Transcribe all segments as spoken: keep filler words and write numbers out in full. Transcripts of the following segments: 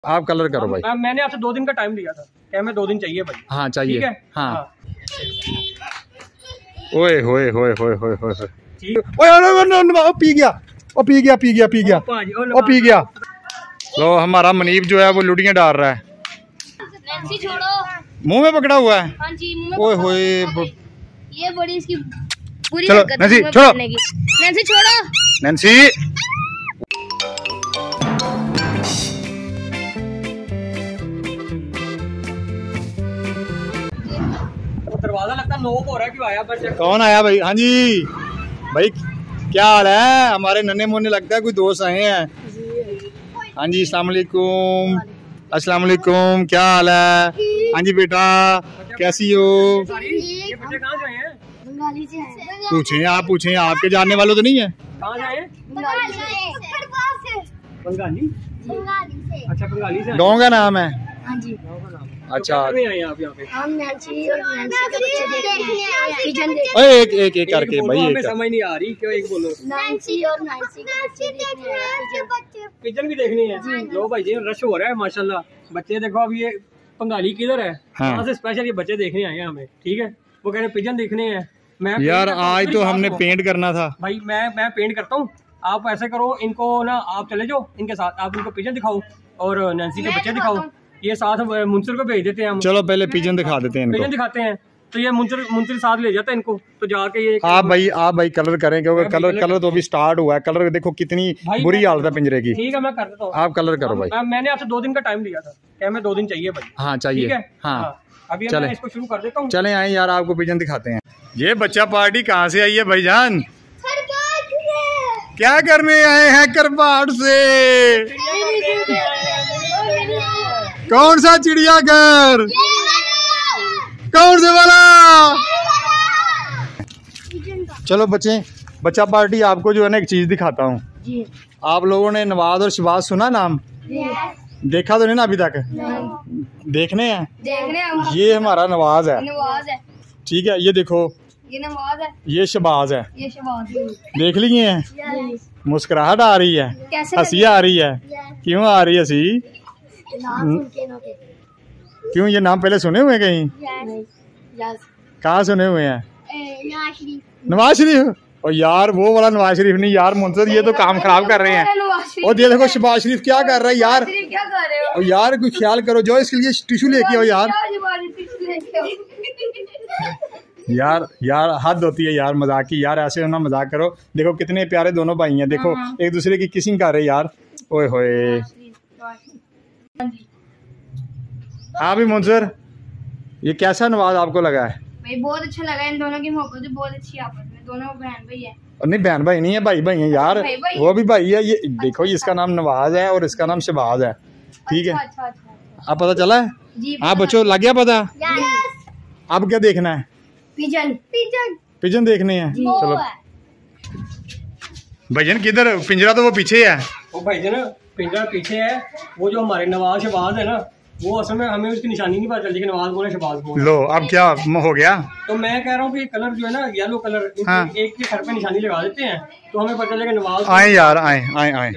आप कलर करो भाई। मैं, मैंने आपसे दो दिन का टाइम लिया था, क्या मैं दो दिन चाहिए भाई? हाँ चाहिए। ठीक है? हाँ, हाँ। ओए होए होए होए होए होए ओए पी गया ओ पी गया पी गया पी गया ओ पी गया। लो हमारा मनीब जो है वो लुटियां डाल रहा है, मुंह में पकड़ा हुआ है। हाँ जी, ओए होए ये बड़ी इसकी पूरी चलो नैन्सी छोड़ो, नैन्सी छोड़ो, नैन्सी। दरवाजा लगता है नॉक हो रहा है, क्यों आया? बच्चे कौन आया भाई? हाँ जी भाई, क्या हाल है? हमारे नन्हे मुन्ने लगता है कोई दोस्त आए हैं। हाँ जी अस्सलाम वालेकुम, अस्सलाम वालेकुम, क्या हाल है? हाँ जी बेटा कैसी हो? ये बच्चे कहाँ से आए हैं? बंगाली से हैं। पूछें आप, पूछें, आपके जानने वालों तो नहीं है? कहाँ से आए हैं? बंगाली से। बंगाली। बंगाली से। अच्छा बंगाली से। गाँव का नाम है? हाँ जी। अच्छा नहीं आए आप यहाँ पे? हम नैन्सी और नैन्सी के बच्चे देखने आए हैं। पिजन देख। ओए एक एक एक करके एक भाई, बोलो, एक हमें समझ नहीं आ रही, क्यों एक बोलो? नैन्सी और नैन्सी के बच्चे देखने आए हैं। पिजन। पिजन भी देखनी है। लो भाई जी रश हो रहा है माशाल्लाह। बच्चे देखो अब ये बंगाली किधर है, हाँ। वहाँ से स्पेशल ये बच्चे देखने आए हैं हमें। ठीक है, वो कह रहे पिजन देखने हैं। मैं यार आज तो हमने पेंट करना था भाई। मैं मैं पेंट करता हूँ, आप ऐसे करो, इनको ना आप चले जाओ इनके साथ, आप इनको पिजन दिखाओ और नैन्सी के बच्चे दिखाओ, ये साथ मुंसर को भेज देते हैं हम। चलो पहले पिजन दिखा देते हैं इनको। पिजन दिखाते हैं तो ये मुंसर मुंसर साथ ले जाता है इनको, तो जाके ये आप भाई आप भाई कलर करें, क्योंकि कलर कलर तो अभी स्टार्ट हुआ है। कलर देखो कितनी बुरी हालत है पिंजरे की। ठीक है मैं कर देता हूँ, आप कलर करो भाई। मैं, मैंने आपसे दो दिन का टाइम लिया था, क्या मैं दो दिन चाहिए भाई? हाँ चाहिए। ठीक है? हाँ अभी चले। मैं इसको शुरू कर देता हूँ। चले आए यार, आपको पिजन दिखाते हैं। ये बच्चा पार्टी कहाँ से आई है भाईजान? क्या करने आए हैं करबाड़ से? कौन सा चिड़ियाघर? कौन से वाला? चलो बच्चे, बच्चा पार्टी आपको जो है ना एक चीज दिखाता हूँ। आप लोगों ने नवाज और शहबाज सुना नाम? देखा तो नहीं ना अभी तक? देखने हैं। देखने ये हमारा नवाज है, नवाज है। ठीक है? ये देखो, ये नवाज है, ये शहबाज है। ये शहबाज है। देख लिए हैं? मुस्कुराहट आ रही है, कैसे हंसी आ रही है। क्यों आ रही है हंसी? क्यों, ये नाम पहले सुने हुए कहीं? कहाँ सुने हुए हैं? नवाज शरीफ। और यार वो वाला नवाज शरीफ नहीं यार, मुंसर ये तो काम खराब कर रहे हैं। और ये देखो शहबाज शरीफ क्या कर रहा है यार। क्या कर रहे हो? और यार कोई ख्याल करो, जो इसके लिए टिश्यू लेके आओ यार। यार यार हद होती है यार मजाक की, यार ऐसे ना मजाक करो। देखो कितने प्यारे दोनों भाई हैं, देखो एक दूसरे की किसिंग कर रहे यार। ओए होए। हाँ भी मुंसर, ये कैसा नवाज आपको लगा है? भाई बहुत अच्छा लगा, इन दोनों की मोहब्बत बहुत अच्छी है आपस में, दोनों बहन भाई है। और नहीं बहन भाई नहीं है, भाई भाई है यार। भाई भाई। वो भी भाई है। ये देखो इसका नाम नवाज है और इसका नाम शहबाज है, ठीक है? अच्छा, अच्छा, अच्छा। आप पता चला है? जी हाँ बच्चों लग गया पता? अब क्या देखना है? पिजन। पिजन पिजन देखने हैं। चलो भजन किधर? पिंजरा तो वो पीछे है। वो भाई ना पिंजरा पीछे है, वो जो हमारे नवाज शहबाज है ना, वो असल में हमें उसकी निशानी नहीं पता चलती कि नवाज बोले शहबाज बोले। लो अब क्या हो गया? तो मैं कह रहा हूँ कि कलर जो है ना येलो कलर, हाँ। एक के सर पे निशानी लगा देते हैं तो हमें पता चलेगा नवाज। आए यार आए आए आए।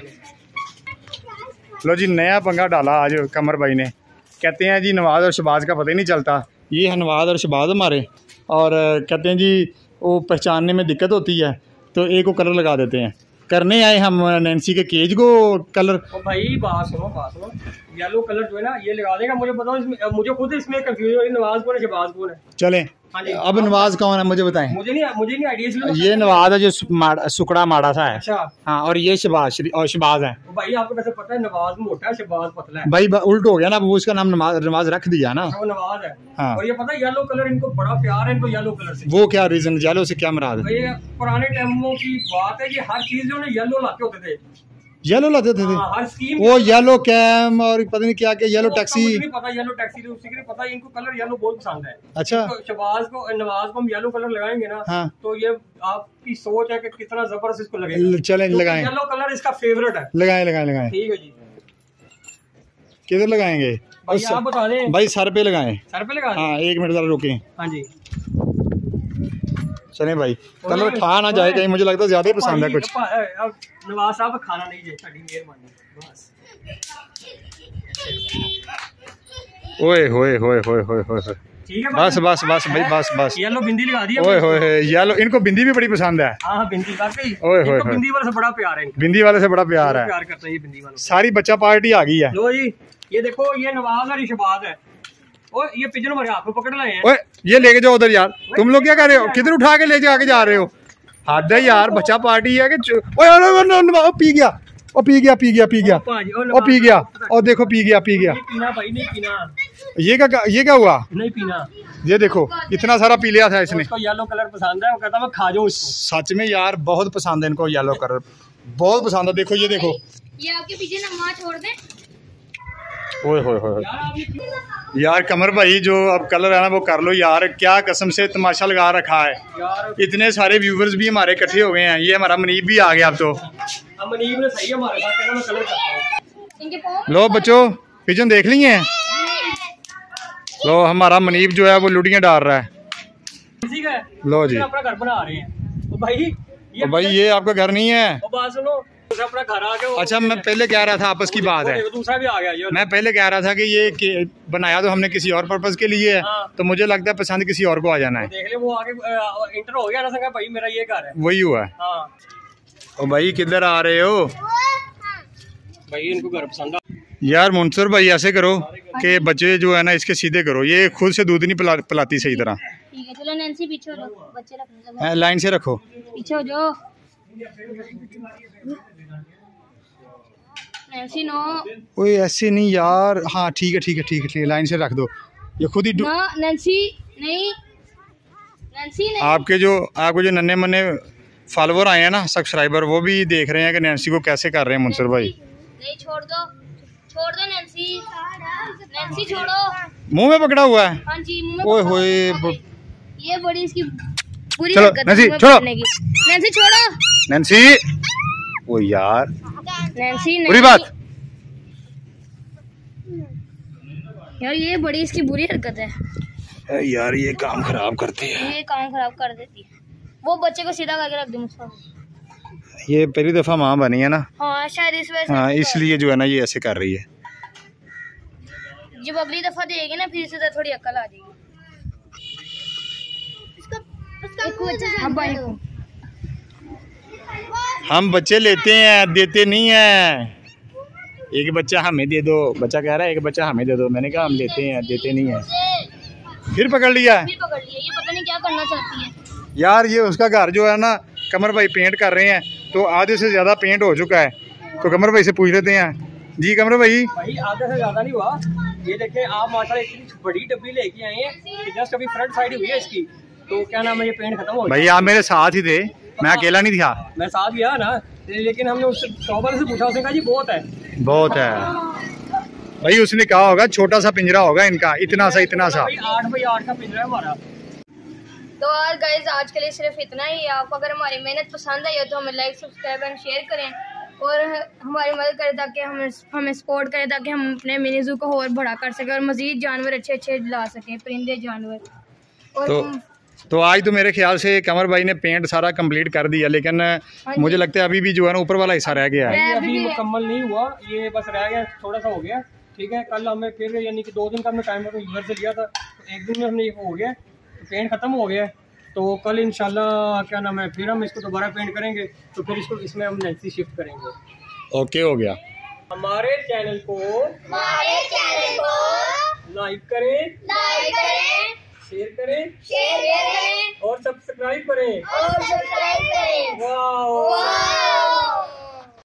लो जी नया पंगा डाला आज कमर भाई ने। कहते हैं जी नवाज और शहबाज का पता ही नहीं चलता। ये है नवाज और शहबाज हमारे, और कहते हैं जी वो पहचानने में दिक्कत होती है तो एक को कलर लगा देते हैं। करने आए हम नैन्सी के केज को कलर। ओ भाई बात सुनो बात सुनो, येलो कलर जो है ना ये लगा देगा। मुझे बताओ इसमें, मुझे खुद इसमें कंफ्यूजन हो रही है, नवाज कौन है शहबाज कौन है? चलें अब नवाज कौन है मुझे बताएं। मुझे नहीं मुझे नहीं आइडिया। ये नवाज है जो सुकड़ा माड़ा सा है। अच्छा हाँ, और ये शहबाज और शहबाज है। भाई आपको कैसे पता है नवाज मोटा है शहबाज पतला है? भाई उल्ट हो गया ना, वो उसका नाम नवाज नवाज रख दिया ना। वो नवाज है। हाँ। और ये पता है येलो कलर इनको बड़ा प्यार है, इनको येलो कलर से। वो क्या रीजन, येलो से क्या मुराद है? ये पुराने टाइमों की बात है कि हर चीज जो है येलो लाते होते थे। येलो लाते थे, थे? हाँ, हर स्कीम वो येलो कैम और पता नहीं क्या क्या येलो टैक्सी। मुझे नहीं पता येलो टैक्सी तो उसी के लिए पता है, इनको कलर येलो बहुत पसंद है। अच्छा तो शहबाज को नवाज को हम येलो कलर लगाएंगे ना। हाँ। तो ये आपकी सोच है कि कितना जबरदस्त इसको लगेगा। चलें लगाएं। येलो कलर इसका फेवरेट है। लगाएं लगाएं लगाएं। ठीक है जी। किधर लगाएंगे भाई आप बता दें। भाई सर पे लगाएं। सर पे लगाएं। हाँ एक मिनट जरा रुकें। हाँ जी चले भाई, कलर खा ना जाए कहीं, मुझे लगता है ज्यादा ही पसंद है कुछ। अब नवाज साहब खाना नहीं चाहिए, मेहरबानी बस। ओए होए होए होए होए होए, ठीक है बस बस बस भाई बस बस। येलो बिंदी लगा दी। ओए होए येलो, इनको बिंदी भी बड़ी पसंद है। हाँ बिंदी वाकई, ओए होए इनको बिंदी वाले से बड़ा प्यार है। बिंदी वाले से बड़ा प्यार है, प्यार करते हैं ये बिंदी वालों। सारी बच्चा पार्टी आ गई है। लो जी ये देखो, ये नवाज और शहबाज है। और ये पिजन हमारे हाथ में पकड़ लाए हैं। ओए ये लेके जाओ उधर यार, तुम लोग क्या कर रहे हो? किधर उठा के ले जाके जा रहे हो? हद है यार, बच्चा पार्टी है कि ओए ओए पी गया, ओ पी गया पी गया पी गया ओ पी गया, और देखो पी गया पी गया। पीना भाई नहीं पीना। ये क्या ये क्या हुआ? नहीं पीना। ये देखो इतना सारा पी लिया था इसने। इसको येलो कलर पसंद है, वो कहता मैं खा जाऊं इसको। सच में यार बहुत पसंद है इनको येलो कलर, बहुत पसंद है। देखो ये देखो, ये आपके पीछे ना माँ छोड़ दे। ओए होए होए यार कमर भाई, जो अब कलर है ना वो कर लो यार। क्या कसम से तमाशा लगा रखा है यार। इतने सारे व्यूवर्स भी हमारे इकट्ठे हो गए हैं। ये हमारा मनीब भी आ गया अब तो। मनीब ने सही है हमारे साथ, कहना मैं कलर करता हूं। लो बच्चों पिजन देख लिए हैं। लो हमारा मनीब जो है वो लुटियां डाल रहा है। ठीक है लो जी, अपना घर बना रहे हैं। ओ भाई ये भाई ये आपका घर नहीं है। ओ बात सुनो, अपना घर आ गया। अच्छा मैं पहले कह रहा था, आपस की बात है, दूसरा भी आ गया ये। मैं पहले कह रहा था कि ये कि बनाया तो हमने किसी और पर्पस के लिए है। हाँ। तो मुझे लगता है पसंद किसी और को आ जाना है। देख ले वो आगे इंटर हो गया ना, संगा भाई मेरा ये घर है। वही हुआ है। हाँ। ओ भाई किधर आ रहे हो? भाई इनको घर पसंद। यार मुनसर भाई ऐसे करो कि बच्चे जो है ना इसके सीधे करो, ये खुद से दूध नहीं पिला, पिलाती सही तरह। ठीक है चलो नैन्सी पीछे हो जाओ, बच्चे रखने का लाइन से रखो, पीछे हो जाओ। Nancy no. ओए ऐसे नहीं यार। हाँ ठीक है ठीक है ठीक है ठीक है, लाइन से रख दो। ये खुद ही डू... ना नैन्सी नहीं, नैन्सी नहीं। आपके जो आपके जो नन्हे मन्ने फॉलोवर आए हैं ना, सब्सक्राइबर, वो भी देख रहे हैं कि नैन्सी को कैसे कर रहे हैं मुनसर भाई। नहीं छोड़ दो, छोड़ दो नैन्सी, नैन्सी छोड़ो। मुंह में पकड़ा हुआ है। हाँ जी मुंह में ओए पकड़ा होए हुआ है। ये बड़ी इसकी बुरी चलो, हरकत है नैन्सी, मुंह में छोड़ो। पकड़ने की। नैन्सी छोड़ो। नैन्सी ओ यार नैन्सी बुरी नहीं बात। यार ये बड़ी इसकी बुरी हरकत है यार, ये काम खराब करती है, ये काम खराब कर देती है। वो बच्चे को सीधा करके रख दो मुझको। ये पहली दफा माँ बनी है ना। हाँ शायद इस वजह से। हाँ इसलिए जो है ना ये ऐसे कर रही है। जब अगली दफा देगी ना फिर से थोड़ी अक्ल आ जाएगी। अब भाई को हम बच्चे लेते हैं, देते नहीं हैं। एक बच्चा हमें दे दो, बच्चा कह रहा है एक बच्चा हमें दे दो। मैंने कहा हम लेते हैं, देते नहीं हैं। फिर पकड़ लिया है। फिर पकड़ लिया, ये पता नहीं क्या करना चाहती है। यार ये उसका घर जो है ना, कमर भाई पेंट कर रहे हैं, तो आधे से ज्यादा पेंट हो चुका है। तो कमर भाई से पूछ लेते हैं। जी कमर भाई। भाई आधे से ज्यादा नहीं हुआ। ये देखें आप माशाल्लाह इतनी बड़ी डब्बी लेके आए हैं, जस्ट अभी फ्रंट साइड हुई है इसकी, तो क्या नाम है ये पेंट खत्म हो गया। भाई आप मेरे साथ ही थे, मैं अकेला नहीं था। मैं साथ गया ना, लेकिन हमने उससे शॉप वाले से पूछा, उसने कहा जी बहुत है। बहुत है भाई, उसने कहा होगा छोटा सा पिंजरा होगा इनका, इतना सा इतना सा। भाई आठ बाई आठ का पिंजरा है हमारा। तो यार गाइस आज के लिए सिर्फ इतना ही। आपको अगर हमारी मेहनत पसंद आई हो तो हमें लाइक सब्सक्राइब एंड शेयर करें और हमारी मदद करें ताकि हमें हमें सपोर्ट करें ताकि हम अपने मिनी ज़ू को और बड़ा कर सकें और मज़ीद जानवर अच्छे अच्छे ला सकें, परिंदे जानवर। और तो तो आज तो मेरे ख्याल से कमर भाई ने पेंट सारा कंप्लीट कर दिया, लेकिन मुझे लगता है अभी भी जो है ना ऊपर वाला हिस्सा रह गया है। ये अभी मुकम्मल नहीं हुआ, ये बस रह गया, थोड़ा सा हो गया। ठीक है, कल हमें फिर यानी कि दो दिन का हमने टाइम यूज़र से लिया था, तो एक दिन में हमने ये हो गया, तो पेंट ख़त्म हो गया। तो कल इंशाल्लाह क्या नाम है फिर हम इसको दोबारा पेंट करेंगे, तो फिर इसको इसमें हम नैन्सी शिफ्ट करेंगे। ओके हो गया। हमारे चैनल को हमारे चैनल को लाइक करें, लाइक करें, शेयर करें, शेयर करें और सब्सक्राइब करें। और सब्सक्राइब करें।